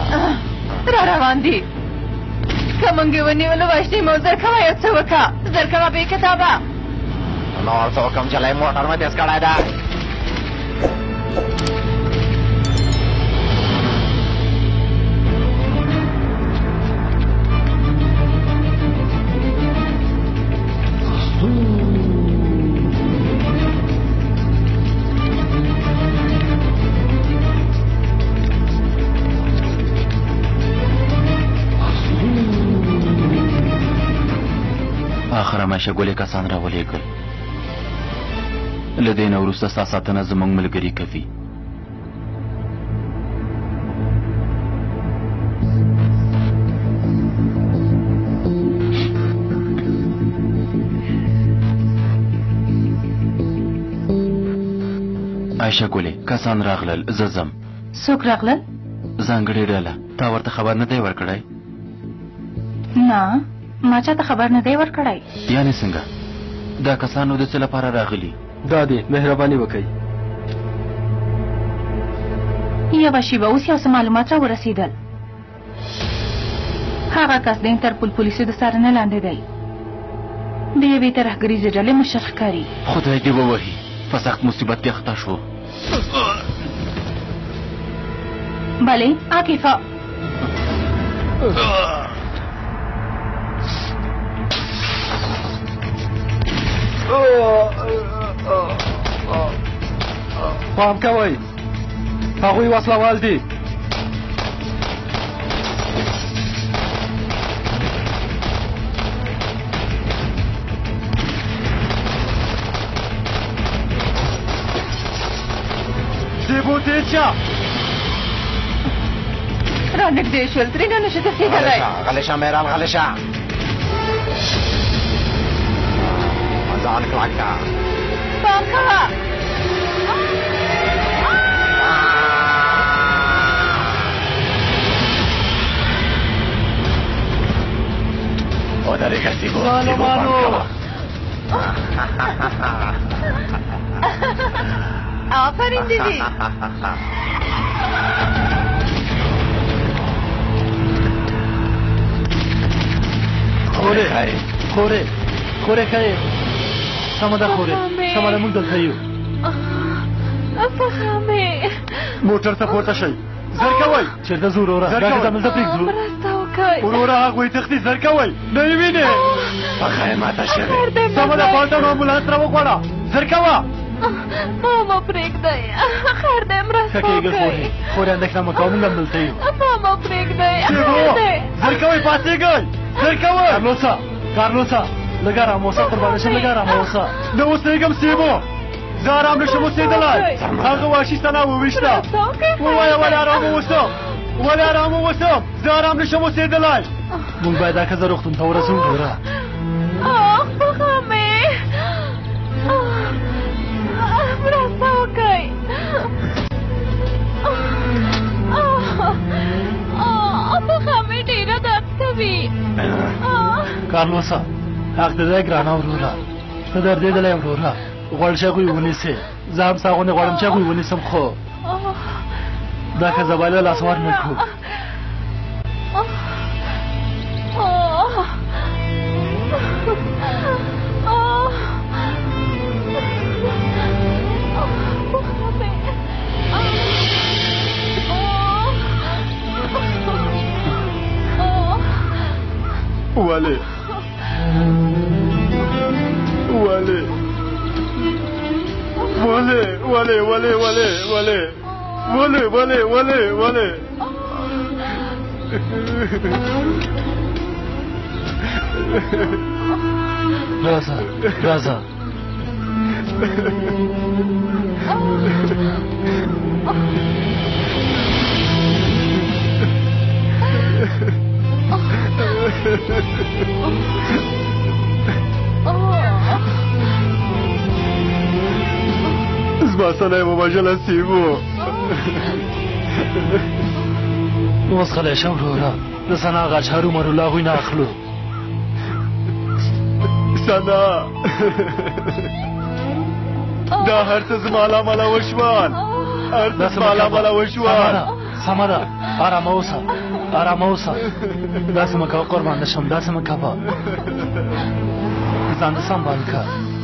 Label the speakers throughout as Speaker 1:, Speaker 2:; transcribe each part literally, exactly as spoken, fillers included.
Speaker 1: را روان دي که موږ یې ونیولو وحشي مو زر کوه یو څه وکړه زر کوه بې کتابه
Speaker 2: نور څه وکړم چې لی موټر مې تېز کړی ده
Speaker 3: آخر ماشه ګلې کسان را ولېږل له دې نه وروسته ستا ساتنه زموږ ملګري کوي عایشه ګلې کسان راغلل زه ځم
Speaker 1: څوک راغلل
Speaker 3: ځانګړې ډله تا ورته خبر نه دی ورکړی
Speaker 1: نه ما چاته خبر نه دی ورکړی
Speaker 3: یعنې څنګه دا کسانو د څه لپاره راغلي
Speaker 4: دا دی مهرباني وکئ
Speaker 1: یوه شیبه اوس یو څه معلومات را ورسېدل هغه کس د انټرپول پولیسو د څارنې لاندې دی د یوې ترهګریزې ډلې مشر ښکاري
Speaker 3: خدای دې ووهي په سخت مصیبت کې اخته شو
Speaker 1: بلې عاقفه
Speaker 4: پام کوئ هغوی وسلوال دي سیبو تېز شه
Speaker 1: را نږدې شول ترېنه نشي تښتېدلی
Speaker 2: غلی شه مهران غلی شه ځان کلک کړه
Speaker 1: پام کوه
Speaker 2: ودرېږه سیبو
Speaker 4: ظالمانو
Speaker 1: آفرین دیدی
Speaker 4: خورې خورې خورې ښه سمه ده خورې سمه ده موږ دلته یو
Speaker 1: پخه مې
Speaker 4: موټر ته پورته شئ زر کوئ چېرته ځو وروره دا که دلته پرېږدو
Speaker 1: مرسته وکئ
Speaker 4: وروره هغوی تښتي زر کوئ نه یې وینې
Speaker 2: پخه یې ماته شوې
Speaker 4: سمه ده پالټن امبولانس را وغواړه زر کوه
Speaker 1: ما مه پرېږدئ خیر دی مرسته
Speaker 4: ښه کېږي
Speaker 1: وکئ
Speaker 4: خورې خورې اندېښنه مه کوه موږ هم دلته یو
Speaker 1: ما مه پرېږدئ خیر دی
Speaker 4: زر کوئ پاڅېږئ زر کوئ کارلوسا کارلوسا لږ ارام اوسه قربانه شم لږ ارام اوسه نه اوسېږم سیبو زه ارام نشم اوسېدلی هغه وحشي سنا وویشته ووایه ولې ارام اوسم ولې ارام اوسم زه ارام نشم اوسېدلی موږ باید دا ښځه روغتون ته ورسوو ګوره
Speaker 1: اخ پخه مې مرسته وکئ پخه مې ډېره درد کوي
Speaker 4: کارلوسا حق دې دی ګرانه وروره ته دردېدلی یم وروره غواړې چې هغوی ونیسې زه هم ستا غوندې غواړم چې هغوی ونیسم خو دا ښځه باید لاس ور نه کړو ولې ولې ولې ولې ولې ولې ولې ولې ولې ولې ولې راځه راځه زما سنه یې ووژله سیمو اوس غلی شه وروره د سنا غچ هرومرو له هغوی نه اخلو سنا دا هر څه زما له امله وشول هر څه زما له امله وشول سمه ده ارامه اوسه ارامه اوسه داسې مه کوه قربان دې شم داسې مه کوه ځان دې سنبال که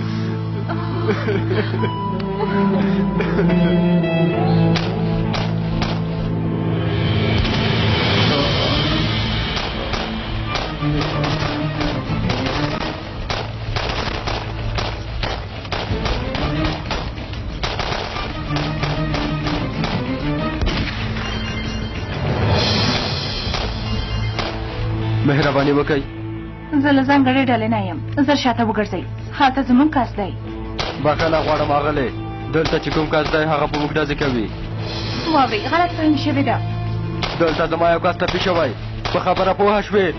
Speaker 5: مهرباني وکړئ.
Speaker 1: زه له ځانګړې ډلې نه یم، زر شاته وګرځئ. هلته زموږ کس دی.
Speaker 5: بخښنه غواړم اغلې، دلته چې کوم کس دی هغه په موږ ډزې کوي.
Speaker 1: واورئ غلط فهم شوې ده.
Speaker 5: دلته زما یو کس ټپي شوی، په خبره پوه شوې.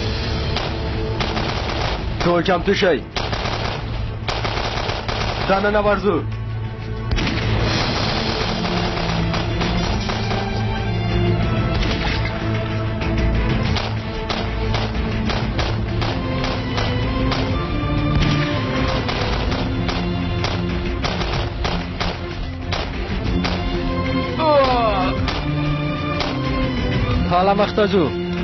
Speaker 5: ټول چمتو شئ، دننه ورځو. حالا مخته ځو.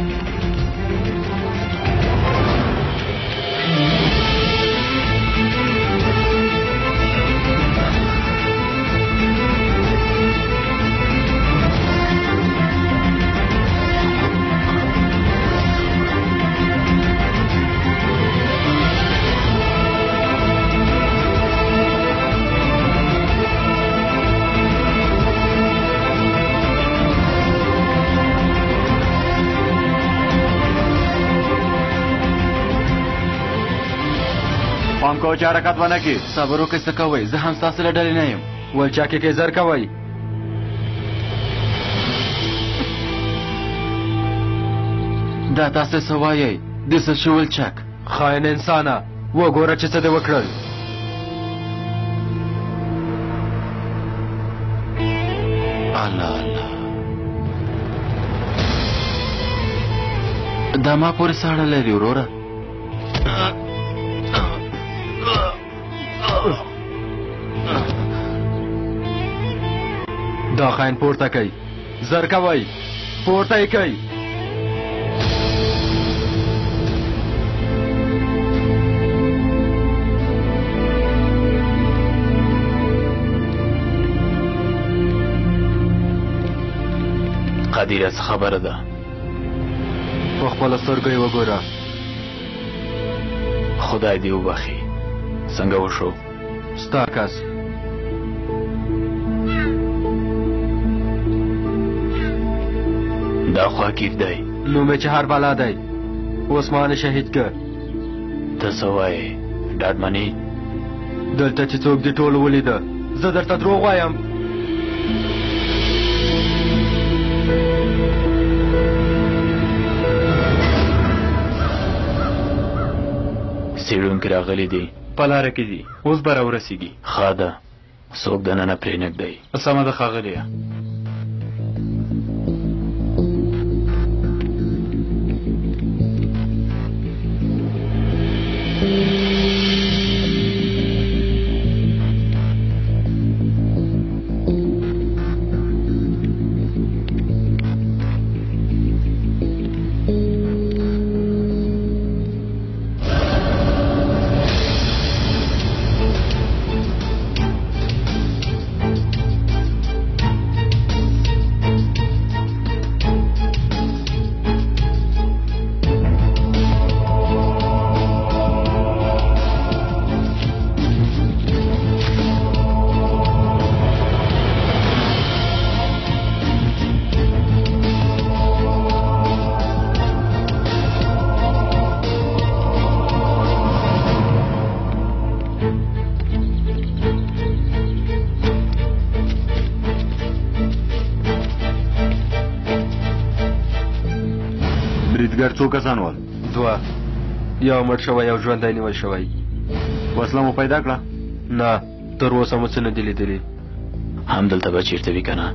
Speaker 2: پام کوه چې حرکت ونه کړي.
Speaker 3: صبر وکړئ څه کوئ، زه هم ستاسو له ډلې نه یم.
Speaker 5: ولچاکې کې زر کوئ.
Speaker 3: دا تاسو څه وایئ؟ د څه شي ولچک؟
Speaker 5: خاین انسانه، وګوره چې څه دې وکړل.
Speaker 3: الله الله، دا ما پورې ساړه لري وروره.
Speaker 5: دا خاین پورته کوي، زر کوئ، پورته یې کوئ.
Speaker 3: قدیره څه خبره ده؟
Speaker 5: په خپله سترګو یې وګوره.
Speaker 3: خدای دې وبخي. څنګه وشو؟
Speaker 5: ستا کس
Speaker 3: دا خوا کیف دی؟
Speaker 5: نوم یې چې هر بلا دی. عثمان شهید که.
Speaker 3: ته څه وایې؟ ډاډ منې؟
Speaker 5: دلته چې څوک دې ټول ولیده، زه درته دروغ وایم.
Speaker 3: څېړونکي راغلي دي،
Speaker 4: په لاره کې دي، اوس به راورسېږي.
Speaker 3: ښه ده، څوک دننه پرېنږدئ.
Speaker 4: سمه ده ښاغلیه.
Speaker 2: بریدګر څو کسان ول؟
Speaker 5: دوه، یو مړ شوی او ژوندی نیول شوی.
Speaker 2: وسله مو پیدا کړه؟
Speaker 5: نه، تر اوسه مو څه نه دي لیدلي.
Speaker 3: همدلته به چېرته وي که نه؟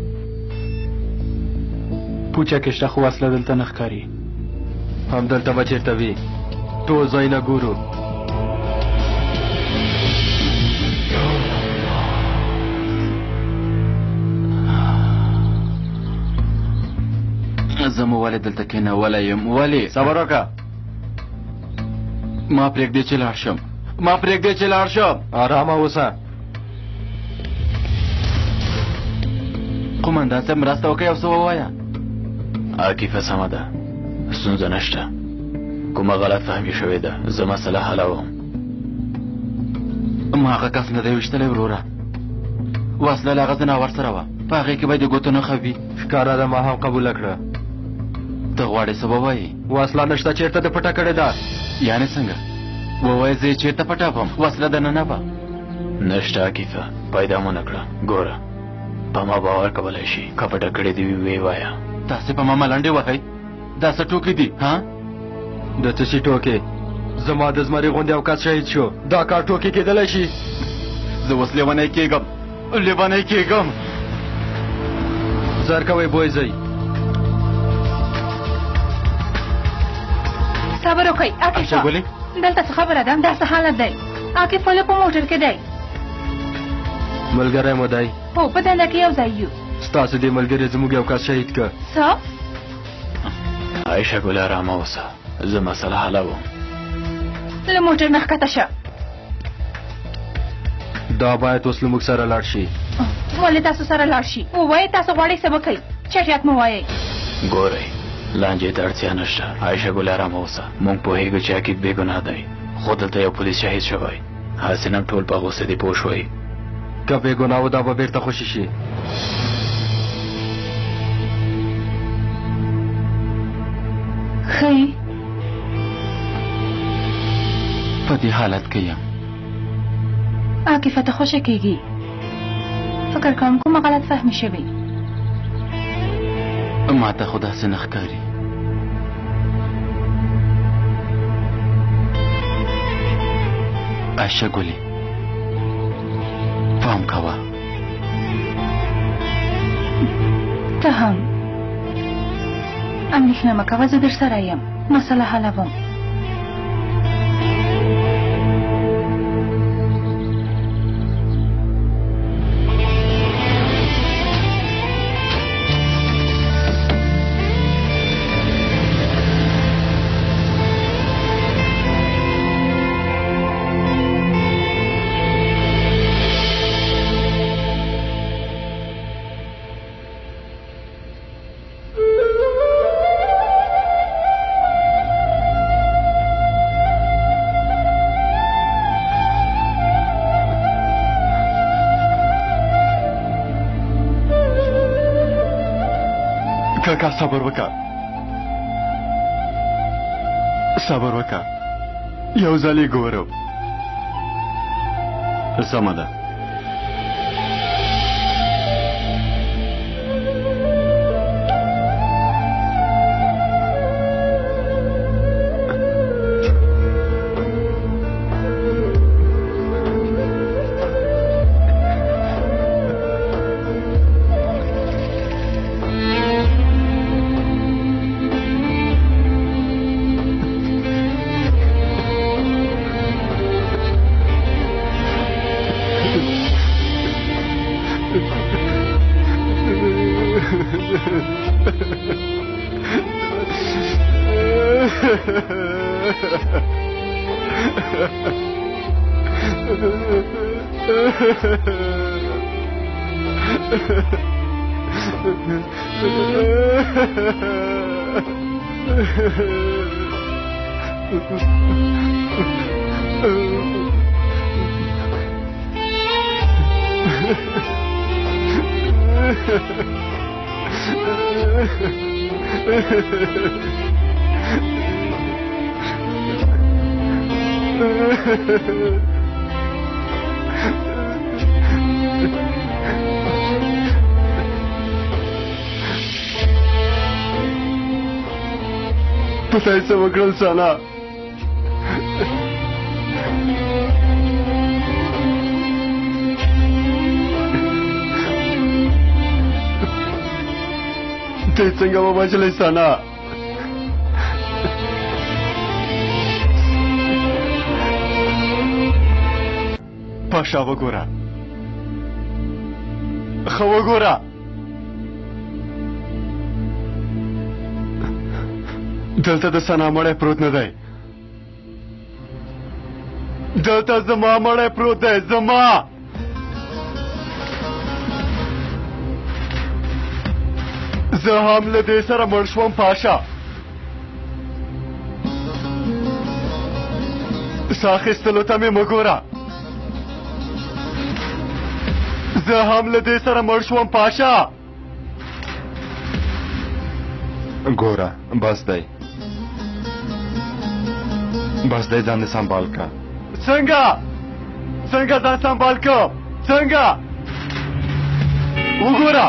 Speaker 4: پوچه کې شته خو وسله دلته نه ښکاري.
Speaker 5: همدلته به چېرته وي، ټول ځایونه ګورو.
Speaker 3: زه مو ولې دلته کېنولی یم؟ ولې؟
Speaker 4: صبر وکړه.
Speaker 3: ما پرېږدې چې لاړ شم، ما پرېږدې چې لاړ شم.
Speaker 5: آرامه اوسه.
Speaker 3: قومندان صاحب مرسته وکړئ او څه ووایه.
Speaker 2: عاقفه سمه ده، ستونزه نشته. کومه غلط فهمي شوې ده، زه مسله حلوم.
Speaker 3: ما هغه کس نه دی ویشتلی وروره. وسله له هغه ځناور سره وه، په هغې کې به د ګوتو نښه وي.
Speaker 5: ښکاره ده، ما هم قبوله کړه.
Speaker 3: ته غواړې څه ووایې؟
Speaker 5: وسله نشته، چېرته دې پټه کړې ده؟
Speaker 3: یعنې څنګه؟ ووایه زه یې چېرته پټه کړم؟ وسله دننه به
Speaker 2: نشته عاقفه، پیدا مو نه کړه. ګوره په ما باور کولی شي، که پټه کړې دې وي ویې وایه.
Speaker 3: تاسې په ما ملنډې وهئ؟ دا څه ټوکې دي؟ ها
Speaker 5: د څه شي ټوکې؟ زما د زمري غوندې یو کس شهید شو، دا کار ټوکې کېدلی شي؟
Speaker 3: زه اوس لیونی کېږم، لیونی کېږم.
Speaker 5: زر کوئ بویزئ.
Speaker 1: صبر وکئ عاقفه.
Speaker 3: اشګلې
Speaker 1: دلته څه خبره ده؟ دا څه حالت دی؟ عاقف ولې په موټر کې دی؟
Speaker 5: ملګری مو دی.
Speaker 1: هو په دنده کې یو ځای یو.
Speaker 5: ستاسو دې ملګري زموږ یو کس شهید که.
Speaker 1: څه؟
Speaker 2: عایشه ګل ارامه اوسه، زه مسله حلوم.
Speaker 1: له موټر نه ښکته شه.
Speaker 5: دا باید اوس له موږ سره لاړ شي.
Speaker 1: ولې تاسو سره لاړ شي؟ ووایئ تاسو غواړئ څه وکئ؟ چټیات مو وایئ.
Speaker 2: ګورئ لانجې ته اړتیا نشته. عایشه ګل ارامه اوسه، موږ پوهېږو چې عقیب بې ګناه دی، خو دلته یو پولیس شهید شوی. هسې نم ټول په غوسه دي، پوه شوئ؟
Speaker 5: که بې ګناه و دا به بېرته خوشي شي.
Speaker 1: ښایي
Speaker 3: په دې حالت کې یم.
Speaker 1: عاقفه ته خوښه کېږي. فکر کوم کومه غلط فهمي شوې.
Speaker 3: ما ته خو داسې نه ښکاري. عایشه ګلې پام کوه.
Speaker 1: ته هم اندېښنه مه کوه، زه در سره یم، مسله حلوم.
Speaker 4: کاکا صبر وکړه، صبر وکړه، یو ځل یې ګورم. سمه ده. پته یې څه وکړل سانا؟ ته یې څنګه وبچلی سانا؟ پاشا وګوره، ښه وګوره. دلته د سنا مړی پروت نه دی دلته زما مړی پروت دی زما زه هم له دې سره مړ شوم پاشا ساه اخیستلو ته مې مه ګوره زه هم له دې سره مړ شوم پاشا
Speaker 5: ګوره بس دی بس دی ځان دې سنبال که
Speaker 4: څنګه څنګه ځان سنبال کړم څنګه وګوره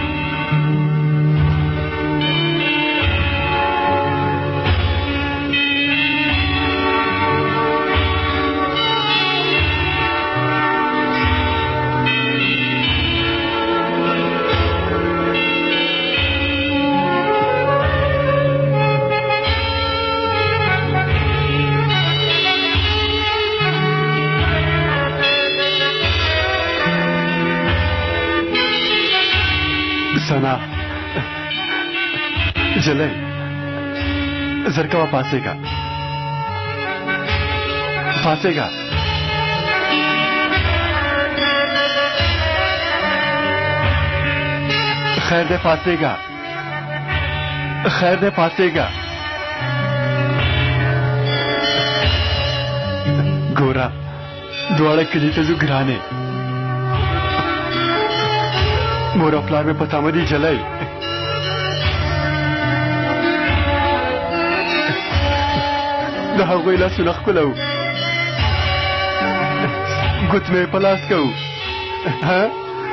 Speaker 4: सना जले जरकवा पासेगा पासेगा खैर दे पासेगा खैर दे पासेगा गोरा दुआड़े कली तजु घराने मोर प्लान में पतामदी जलाई दहा गोइला सुनख कुलाऊ गुत में पलास कऊ हाँ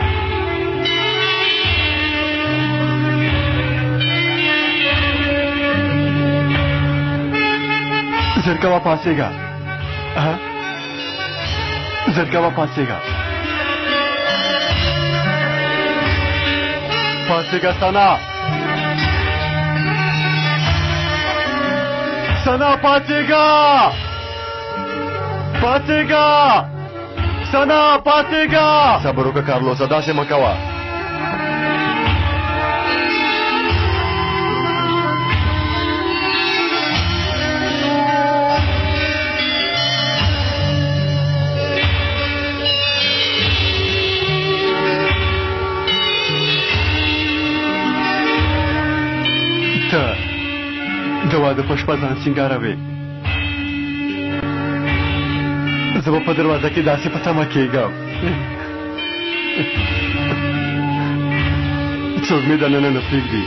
Speaker 4: जरकावा पासेगा हाँ जरकावा पासेगा पासेगा सना सना पासेगा पासेगा सना पासेगा
Speaker 5: सब्र का कार्लो सदा से मकावा दवा द पुष्पा ځان सिंगारोي زه په دروازه کې داسې پته ما کېږم څوک مې دننه نه پرېږدي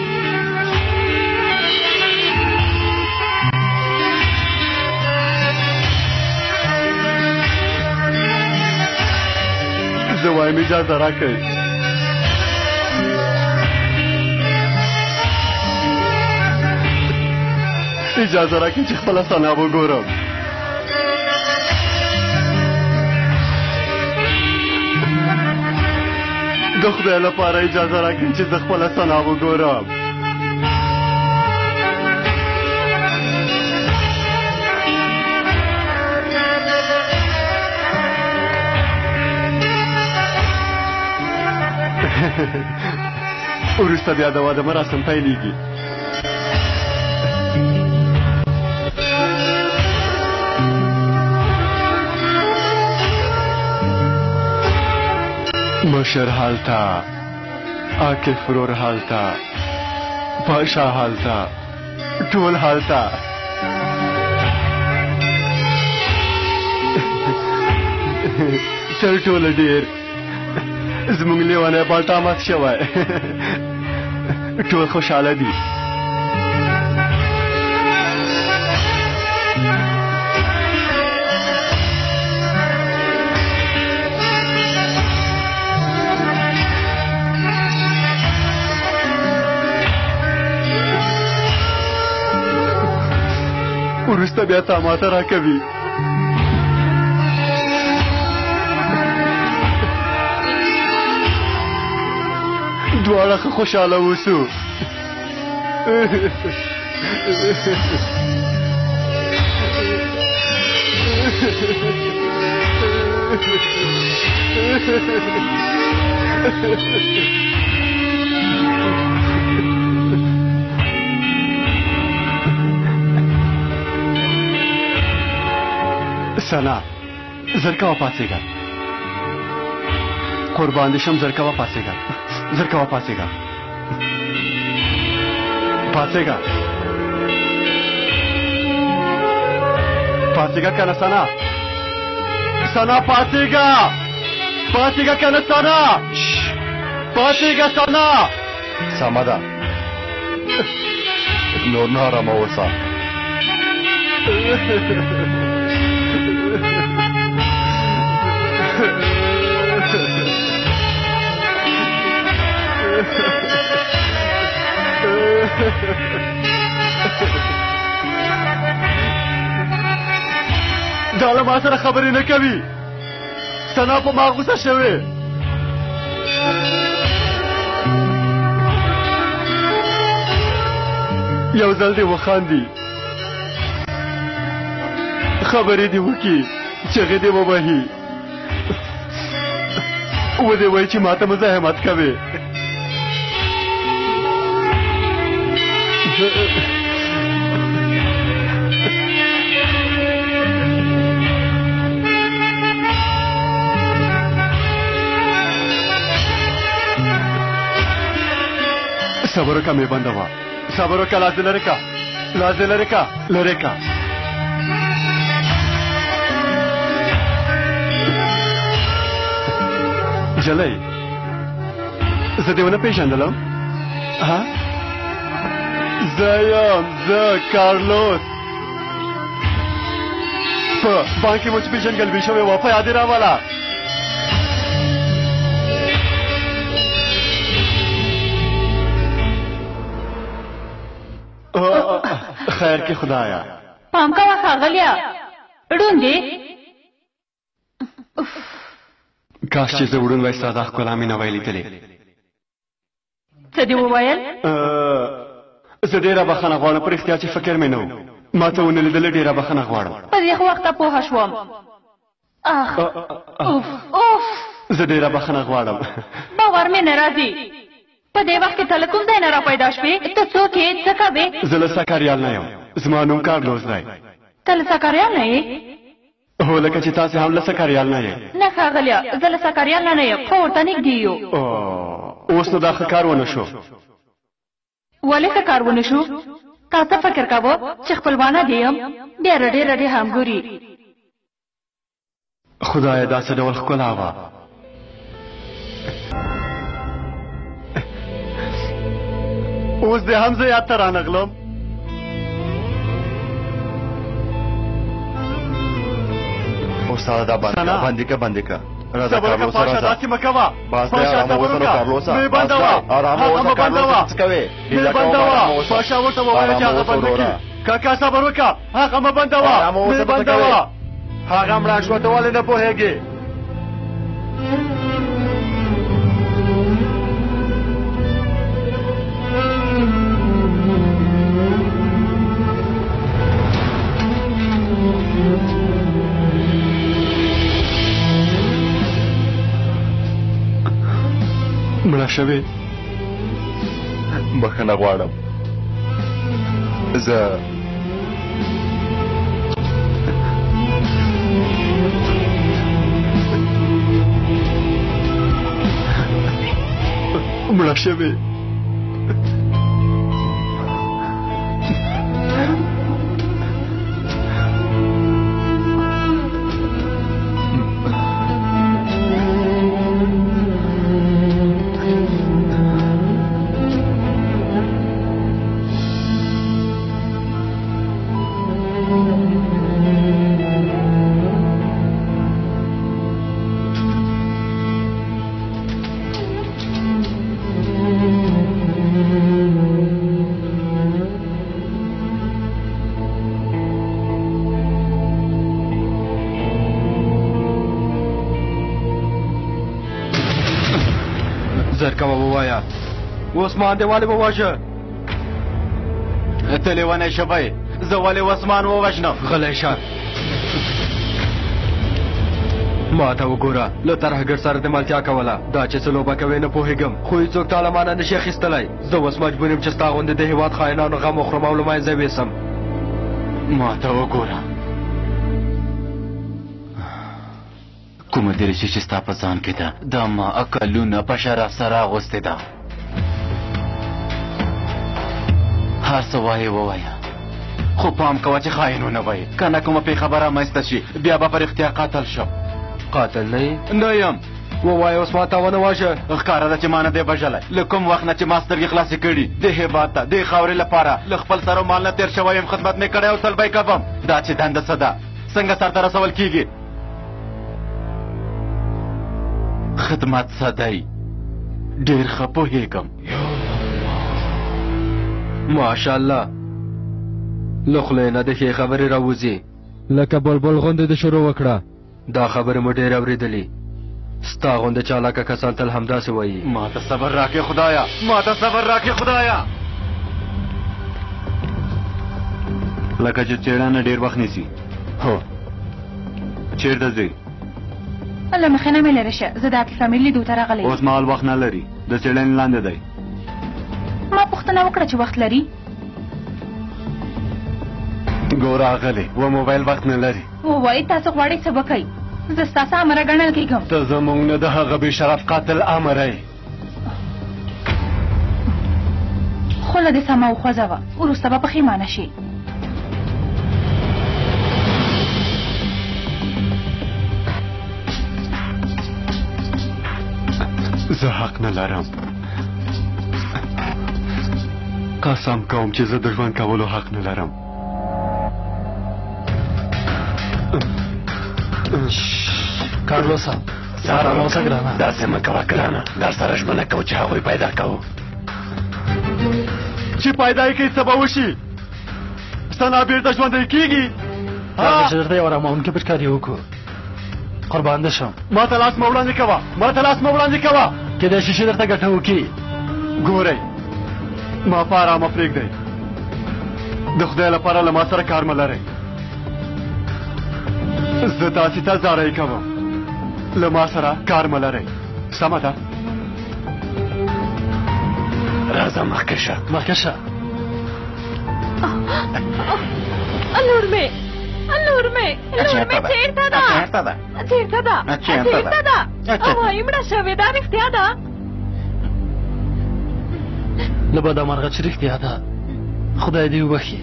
Speaker 5: زه وایم اجازه راکړئ اجازه راکړئ چې خپله سنا وګورم د خدای لپاره اجازه راکړئ چې زه خپله سنا وګورم وروسته بیا د واده مراسم پیلېږي مشر حالتا عاکف رور حالتا پاشا حالتا ټول حالتا تر ټوله ډېر زموږ لیونی بالټا مات شوی ټول خوشحاله دي وروسته بیا تا ماته راکوي دواړه ښه خوشحاله اوسو
Speaker 4: سنا زر کوه پاڅېږه قربان دې شم زر کوه پاڅېږه زر کوه پاڅېږه پاڅېږه پاڅېږه که نه سنا سنا پاڅېږه پاڅېږه که نه سنا پاڅېږه سنا
Speaker 5: سمه ده نور نه ارامه اوسه
Speaker 4: دا له ما سره خبرې نه کوي سنا په ما غوسه شوې یو ځل دې وخاندي خبرې دې وکړي چغې دې ووهي ودې وایي چې ما ته مزاحمت کوې صبر وکړه مې بنده وه صبر وکړه لاس دې لرې کړه لاس دې لرې کړه لرې کړه جلۍ زه دې ونه پېژندلم ها زه یم زه کارلوس په بانک کې مو چې پېژندګلوي شوې وه په یاد یې راوله خیر کې خدایا
Speaker 1: پام کوه ښاغلیه ړوند دی
Speaker 4: کاش چې زه وړون وای ستا دا ښکلا مې نه وای لیدلې
Speaker 1: څه دې وویل
Speaker 4: زه ډېره بخښنه غواړم په رښتیا چې فکر مې نه و ما ته ونه لیدلې ډېره بخښنه غواړم
Speaker 1: په دې وخته پوهه شوم اخ اوف اوف
Speaker 4: زه ډېره بخښنه غواړم
Speaker 1: باور مې نه راځي په دې وخت کې ته له کوم ځای نه را پیدا شوې ته څوک یې څه کوې
Speaker 4: زه له سکاریال نه یم زما نوم کارلوس دی
Speaker 1: ته له سکاریال نه یې
Speaker 4: هو لکه چې تاسې هم له سکاریال نه یې
Speaker 1: نه ښاغلیه زه له سکاریال نه نه یم خو ورته نږدې یو
Speaker 4: اوس نو دا ښه کار ونه شو
Speaker 1: ولې ښه کار ونه شو تا څه فکر کوه چې خپلوانه دې یم ډېره ډېره دې همګوري
Speaker 4: خدایه دا څه ډول ښکلا وه اوس دې هم زه یاد ته رانغلم
Speaker 5: استاد دا باندې که باندې که راځه
Speaker 4: صبر
Speaker 5: کارلوس
Speaker 4: وکړه
Speaker 5: راځه
Speaker 4: داسې مه کوه
Speaker 5: باز دی ارامه اوسه نو کارلوسه
Speaker 4: مې بنده وه
Speaker 5: ارامه اوسه کارلوس څه کوې
Speaker 4: مې بنده وه پاشا ورته وویله چې هغه بند وکړي کاکا صبر وکړه هغه مه بنده وه مې بنده وه
Speaker 5: هغه مړه شوه ته ولې نه پوهېږې
Speaker 4: مړه شوې
Speaker 5: بخښنه غواړم زه
Speaker 4: مړه شوې
Speaker 5: زرکوه ووایا عثمان دې ولې وواژه
Speaker 3: ته لیونی شوی زه ولې عثمان ووژنم
Speaker 5: غلی شه ما ته وګوره له ترهګر سره د ملتیا کوله دا چې څه لوبه کوې نه پوهېږم خو هېڅوک تا له مانه نشي اخیستلی زه اوس مجبور یم چې ستا غوندې د هېواد خاینانو غم وخورم او له منځه یې ویسم
Speaker 3: ما ته وګوره کومه دریشي چې ستا په ځان کې ده دا ما عقلونه په شرف سره اغوستې ده هر څه وایې ووایه خو پام کوه چې خاین ونه وایې که نه کومه پې خبره منځته شي بیا به په رښتیا قاتل شم
Speaker 5: قاتل نه یې
Speaker 3: نه یم
Speaker 5: ووایه اوس ما تا ونه واژه
Speaker 3: ښکاره ده چې ما نه دی وژلی له کوم وخت نه چې ما سترګې خلاصې کړي دې هېواد ته دې خاورې لپاره له خپل سر و مال نه تېر شوی یم خدمت مې کړی او تل به یې کوم دا چې دنده څه ده څنګه سرته رسول کېږي خدمت څه دی ډېر ښه پوهېږم
Speaker 5: ماشاءالله له خولې نه د ښې خبرې راوځي لکه بلبل غوندې د شروع وکړه دا خبرې مو ډېرې اورېدلي ستا غوندې چالاکه کسان تل همداسې وایي
Speaker 3: ما ته صبر راکې خدایا ما ته صبر راکې خدایا لکه چې څېړنه ډېر وخت نیسي هو چېرته ځې
Speaker 1: له مخې نه مې لرې شه زه د عبدالفامید لیدو ته راغلی
Speaker 3: اوس مهال وخت نه لري د څېړنې لاندې دی
Speaker 1: ما پوښتنه وکړه چې وخت لري
Speaker 3: ګوره اغلې و موبایل وخت نه لري
Speaker 1: ووایي تاسو غواړئ څه وکئ زه ستاسو امره ګڼل کېږم
Speaker 4: ته زموږ نه د هغه بې شرف قاتل امره یې
Speaker 1: خوله دې سمه وخوځوه وروسته به پښیمانه شي
Speaker 4: زه حق نه لرم قسم کوم چې زه د ژوند کولو حق نه لرم
Speaker 5: کارلوسا سارا موسه ګرانه
Speaker 4: داسې مه کوه ګرانه در سره ژمنه کوو چې هغوی پیدا کوو چې پیدا یې کوي څه به وشي ستا نه بېرته ژوندی کېږي
Speaker 5: چې درته یو اراموونکی پټکاري وکړو قربان دې شم
Speaker 4: ما ته لاس مه وړاندې کوه ما ته لاس مه وړاندې کوه
Speaker 5: کېدای شي چې درته ګټه وکړي
Speaker 4: ګورئ ما په ارامه پرېږدئ د خدای لپاره له ما سره کار مه لرئ زه تاسې ته زاری کوم له ما سره کار مه لرئ سمه ده راځه مخکې شه
Speaker 5: مخکې شه
Speaker 1: لور مې لور مې لور مې چېرته ده
Speaker 3: چېرته ده
Speaker 1: چېرته ده چېرته ده وایي مړه شوې دا رښتیا ده
Speaker 5: له بده مرغه چې رښتیا ده خدای دې وبخي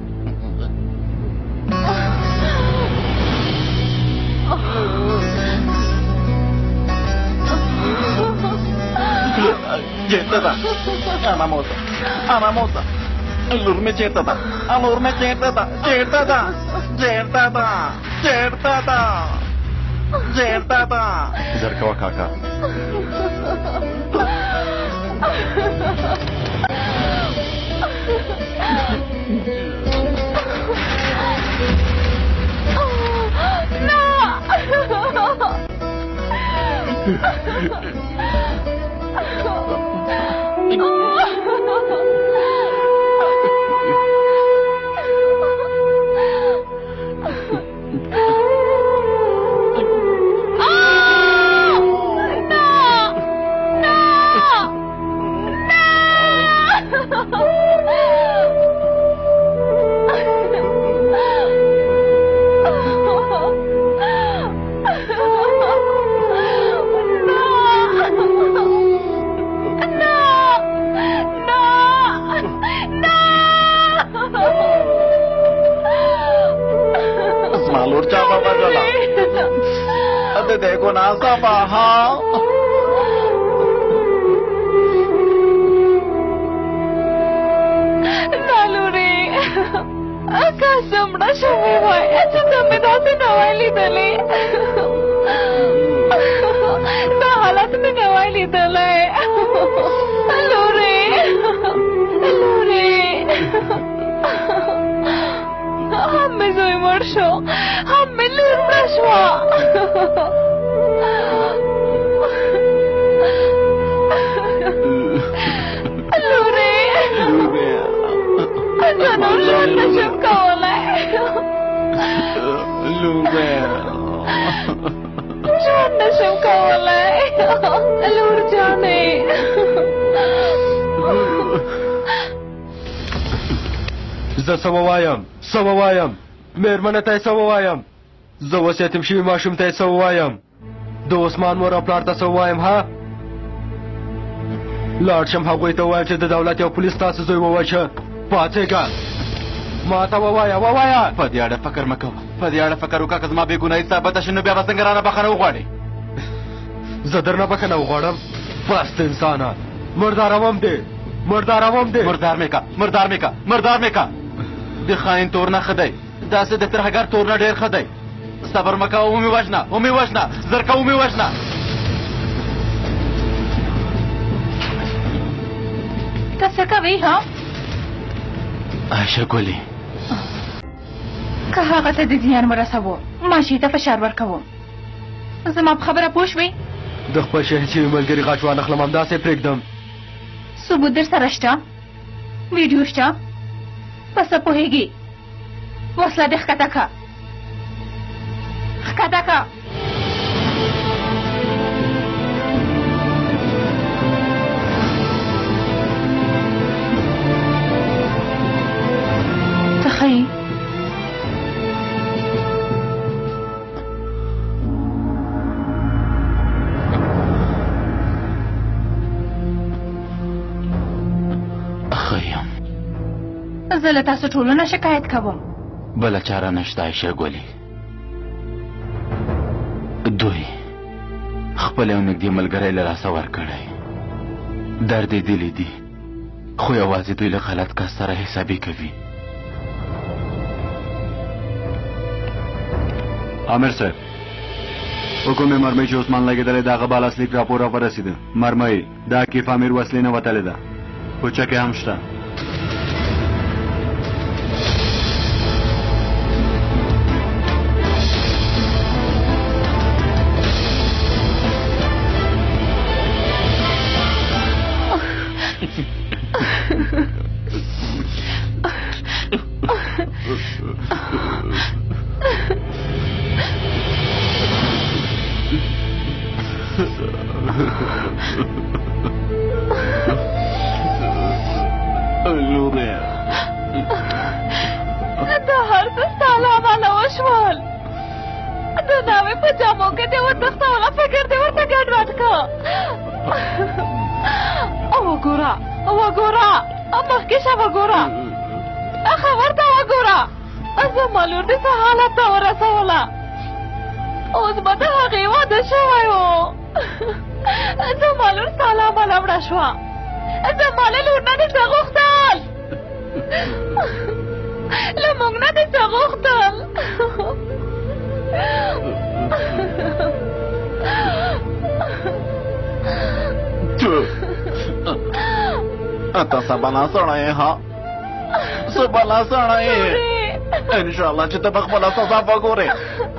Speaker 3: چېرته ده انا موسه انا موسه لور مې چېرته ده لور مې چېرته ده چېرته ده چېرته ده چېرته ده چېرته ده زر کوه کاکا देखो ना सबाहा
Speaker 1: नालुरी कसमड़ा शमी भाई अच्छा तमे दाते नवाली दले ना हालत में नवाली दले लूरी लूरी हम में जोई मरशो हम में लूर प्रश्वा Jangan lupa nasib kau lah.
Speaker 3: Lupa.
Speaker 1: Jangan nasib kau lah. Lur jane.
Speaker 5: زه څه ووایم څه ووایم مېرمنه ته یې څه ووایم زه اوس یتیم شوي ماشوم ته یې څه ووایم د عثمان مور او پلار ته څه ووایم ها لاړ شم هغوی ته ووایم چې د دولت یو پولیس تاسو زوی ووژه پاڅېږه ما ته ووایه ووایه
Speaker 3: په دې اړه فکر مه کوه په دې اړه فکر وکړه که زما بېګناهي ثابته شي نو بیا به څنګه رانه بخښنه وغواړې
Speaker 5: زه درنه بخښنه وغواړم پست انسانه مرداروم دې مرداروم دې
Speaker 3: مردار مې کا مردار مې کا مردار مې کا د خاین تور نه ښه دی داسې د ترهګر تور نه ډېر ښه دی صبر مه کوه ومې وژنه ومې وژنه زر که ومې وژنه
Speaker 1: ته څه کوې ها
Speaker 2: عایشه ګلې
Speaker 1: که هغه ته د زیان ورسوو ماشي ته فشار ورکوم زما په خبره پوه شوې
Speaker 5: د خپل شهید شوي ملګري غاښ وانخلم همداسې پرېږدم
Speaker 1: ثبوت در سره شته ویډیو شته په څه پوهېږي وسله دې ښکته که ښکته که ته ښه یې زه له تاسو ټولو نه شکایت کوم
Speaker 2: بله چاره نشته عایشه ګلې دوی خپل یو نږدې ملګری له لاسه ورکړی درد یې دلی دي خو یوازې دوی له غلط کس سره حسابي کوي
Speaker 4: عامر صاحب حکم مرمۍ چې عثمان لګېدلی د هغه بالاسلیک راپور را ورسېده مرمۍ دا کیف امیر وسلې نه وتلې ده خو چکې هم شته
Speaker 1: دا هر څه ستا له امله وشول د ناوې په جامو کې دې وتښتوله فکر دې ورته ګډوډ که وګوره وګوره مخکې شه وګوره خبر ته وګوره زما لور دې څه حالت ته ورسوله اوس به د هغې واده شوی و زما لور ستا له امله مړه شوه زما له لور نه دې څه غوښتل له موږ نه دې څه غوښتل
Speaker 3: ته سبلا سړی یې ها سبلا سړی یې انشاءالله چې ته به خپله سزا وګورې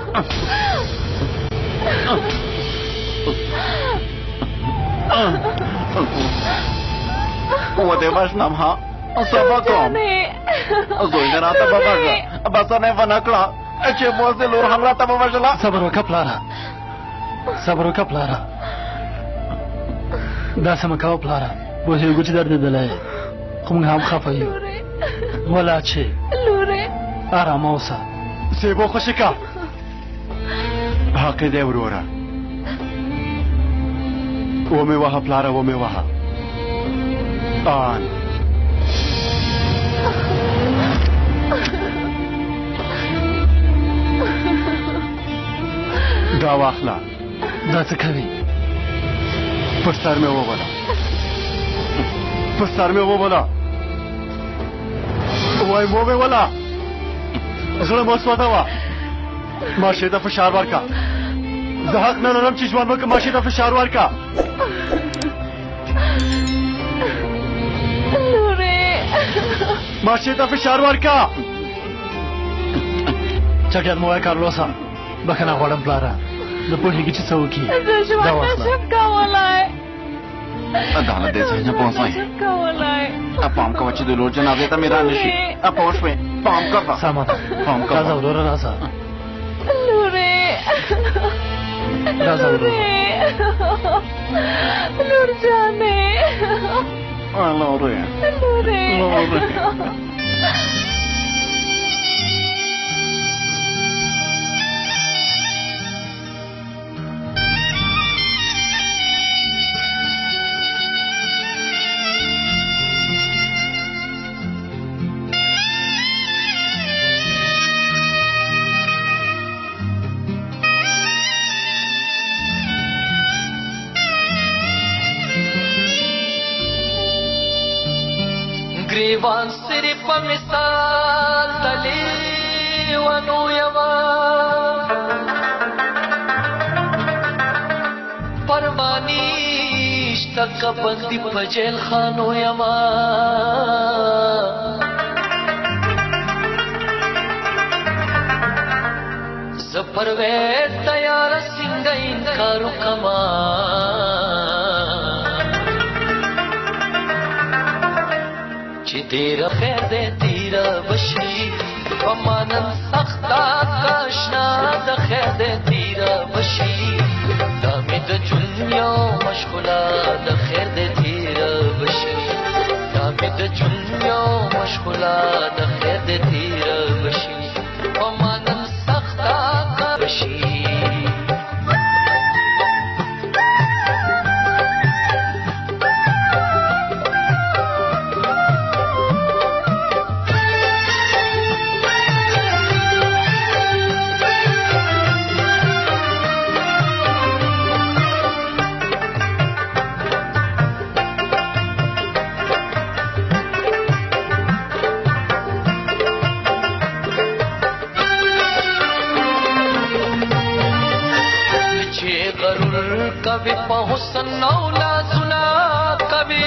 Speaker 3: ودې وژنم ها صبر کوم زوی دې راته ووژه بسنه یې ونه کړه چې مور دې لور هم راته ووژله
Speaker 4: صبر وکړه پلاره صبر وکړه پلاره داسې مه کوه پلاره پوهېږو چې دردېدلی خو موږ هم خفه یو ولا چې ارامه اوسه سیبو خوشې که حق دی وروره ومې وهه پلاره ومې وهه آن دا واخله دا څه کوي پر سر مې وبله پر سر مې وبله وایم ومې وله زړه مو سوځوه ماشې ته فشار ورکړه زه حق نه لرم چې ژوند وکړم ماشې ته فشار ورکړه ماشې ته فشار ورکړه چټیات مو وایه کارلوسه بخښنه غواړم پلاره نه پوهېږي چې څه وکړي
Speaker 1: زه ژوند نشم کولی
Speaker 3: دا له دې ځای نه بوځئ پام کوه چې د لور جنازې ته مې را نه شي پوه شوې پام کوه
Speaker 4: سمه ده
Speaker 3: پام کوه
Speaker 4: راځه وروره راځه
Speaker 1: لورې
Speaker 4: راځه وروره
Speaker 1: لور جانې
Speaker 3: لورې
Speaker 1: لورې
Speaker 3: لورې
Speaker 6: ایوان صرف مثال دلی ونو یما پروانیش تک بندی پجیل خانو یما زپرویز تیار سنگ انکارو کما چی تیرا خیر دے تیرا بشی پمانن سختا کاشنا دا خیر دے تیرا بشی دامی دا جنیا مشغولا دا خیر دے تیرا بشی دامی دا جنیا مشغولا دا خیر دے تیرا بشی پمانن سختا کاشی کبھی پہنچن نولا سنا کبھی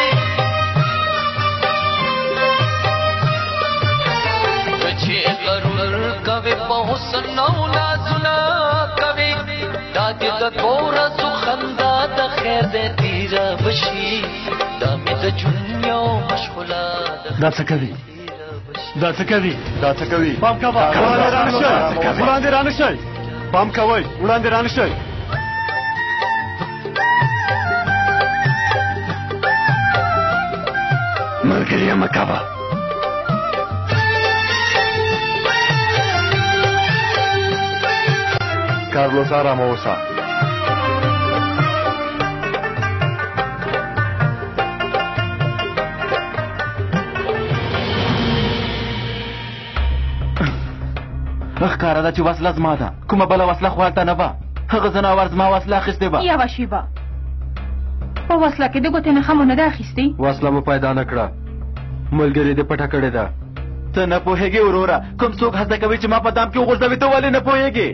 Speaker 6: تجھے غرور کبھی پہنچن نولا سنا کبھی دادی دا گورا سخندا دا خیر دے تیرا بشی دامی دا جنیا مشغولا
Speaker 4: دا سکوی دا سکوی دا سکوی پام کوا وړاندې رانه شئ پام کوئ وړاندې رانه شئ ملګری مه کوه کارلوس ارامه اوسه
Speaker 3: ښکاره ده چې وسله زما ده کومه بله وسله خو هلته نه به هغه ځناور زما وسله اخیستې به
Speaker 1: یوه شېبه په وسله کې د ګوتې نښه مو نه ده اخیستې
Speaker 5: وسله مو پیدا نه کړه ملګري دې پټه کړې ده
Speaker 3: ته نه پوهېږې وروره کوم څوک هڅه کوي چې ما په دام کې وغورځوي ته ولې نه پوهېږې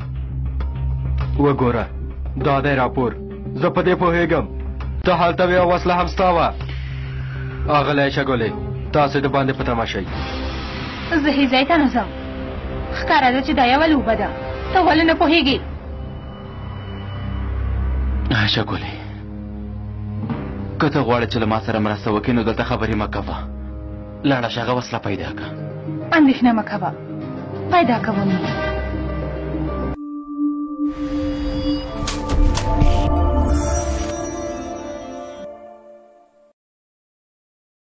Speaker 5: وګوره دا دی راپور زه په دې پوهېږم ته هلته وې او وسله هم ستا وه اغلی شګلې تاسې د باندې په تمه شئ
Speaker 1: زه هېڅ ځای ته نه ځم ښکاره ده چې دا یوه لوبه ده ته ولې نه پوهېږې
Speaker 3: عایشه ګلې که ته غواړې چې له ما سره مرسته وکړې نو دلته خبرې مه کوه لاړه شه هغه وسله پیدا کړه
Speaker 1: اندېښنه مه کوه پیدا کوم